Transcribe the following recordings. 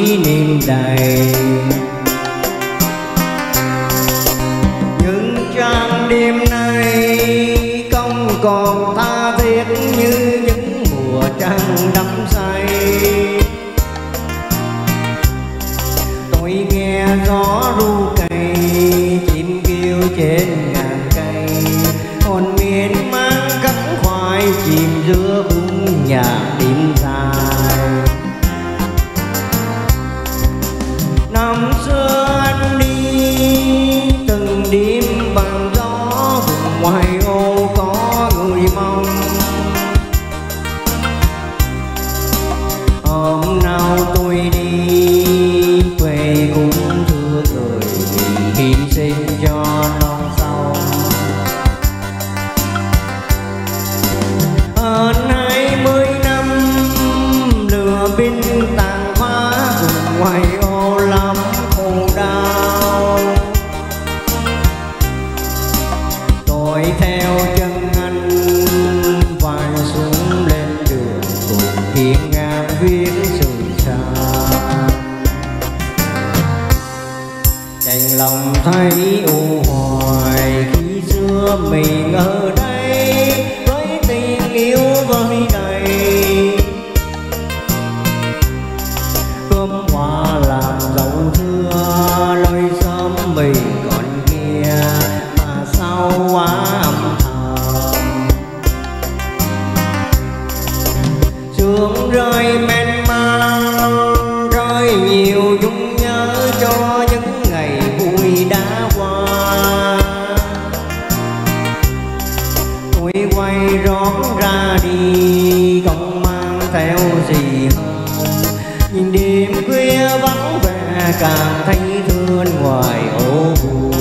kỷ niệm đầy. Những trang đêm nay không còn tha thiết như những mùa trăng đắm say. Tôi nghe gió ru cày, chim kêu trên ngàn cây, hồn miên man cánh khoái chìm giữa khung nhạc đêm dài. Năm xưa anh đi từng đêm bằng gió, vùng ngoài ô có người mong. Hôm nào tôi đi quê cũng thương người vì hy sinh cho non sông. Hơn 20 năm lửa binh tàn phá, vùng ngoài ô lắm khổ đau. Tôi theo chân anh vài xuống lên đường, cùng hiên ngang viết sự xa. Đành lòng thấy u hoài khi xưa mình ở đây, với tình yêu vơi đầy. Cơm hoa làm dấu thưa, lối xóm mình còn kia mà sao quá âm thầm. Sương rơi men mang, rơi nhiều nhung nhớ cho những ngày vui đã qua. Tôi quay rót ra đi, không mang theo gì hơn. Nhìn đêm khuya vắng vẻ, càng thấy thương ngoài ô buồn.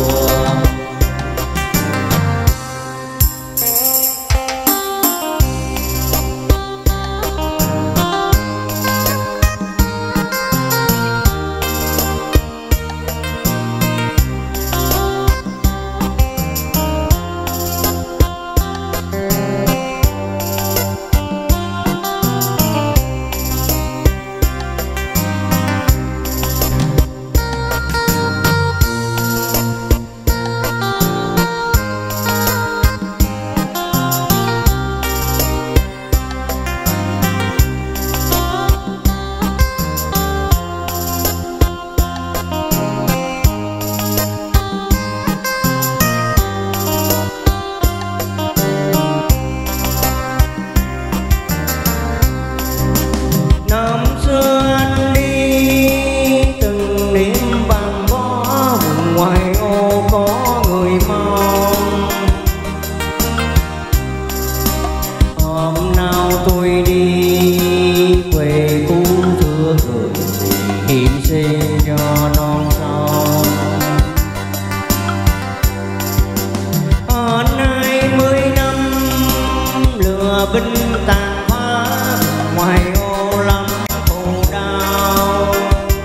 Năm xưa anh đi từng đêm vàng vó, vùng ngoài ô có người mong. Hôm nào tôi đi quê cũ thưa người vì hy sinh cho non sông. Hơn 20 năm lửa binh tàn phá, ngoài ô lắm khổ đau.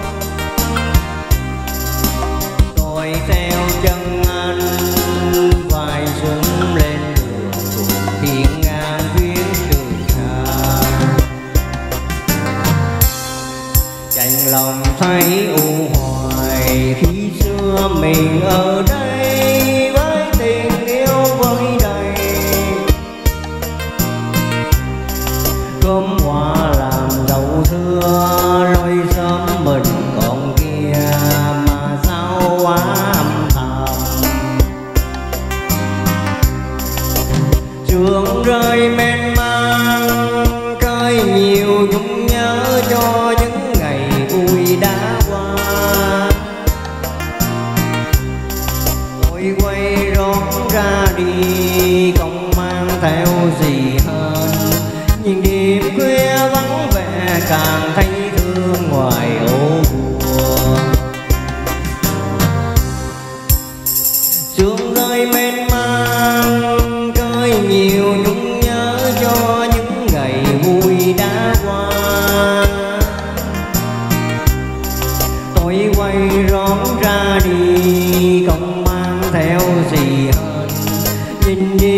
Tôi theo chân anh vài xuống lên đường, cùng hiên ngang viết trường ca. Chạnh lòng thấy u hoài khi xưa mình ở đây, với tình yêu vơi đầy. Cơm hoa làm dấu thưa, lối xóm mình còn kia mà sao quá âm thầm. Sương rơi men mang, cơi nhiều nhung nhớ cho những ngày vui đã qua. Tôi quay rót ra đi, không mang theo gì hơn. Nhìn đêm khuya vắng vẻ, càng thấy thương ngoài ô buồn. Sương rơi men mang, cơi nhiều nhung nhớ cho những ngày vui đã qua. Tôi quay rót ra đi, không mang theo gì hơn. Nhìn đi